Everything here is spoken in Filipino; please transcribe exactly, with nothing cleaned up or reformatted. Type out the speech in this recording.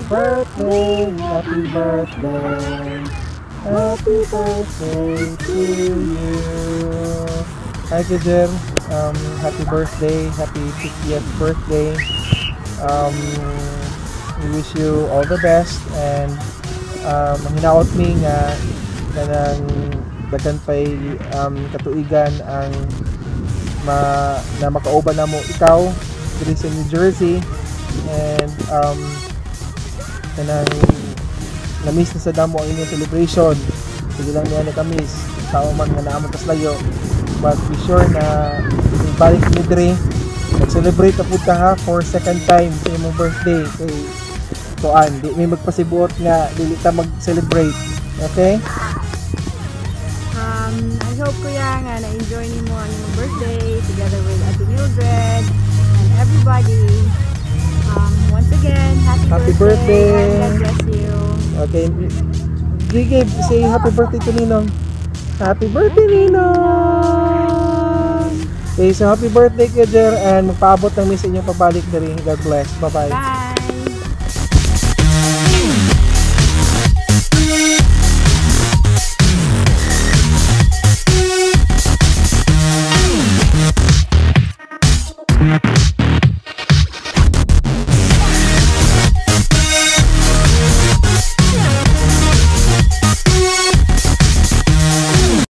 birthday, happy birthday, happy birthday to you. Hi Kejer, um, happy birthday, happy fiftieth birthday. Um, we wish you all the best and um, ang hinaot mi nga kanang daghan pay um, katuigan ang ma, na makauban na mo ikaw diri sa New Jersey and um, kanang na-miss na sa damo ang inyong celebration. Sige lang niya na ka-miss tao man nga naamon tas layo, but be sure na ibalik ni diri mag-celebrate na punta ha for second time sa imong birthday kay tuan di may magpasibuot nga dili ta mag-celebrate. Okay? Um, I hope kuya nga na-enjoy nimo ang imong birthday together with Ate Mildred and everybody. Um, once again, happy, Happy birthday, birthday. and God bless you. Okay. Gigi, say happy birthday to Ninong. Happy birthday, Ninong! Okay, so happy birthday, Kejer, and magpaabot ng miss inyong pabalik na rin. God bless. Bye-bye. Bye!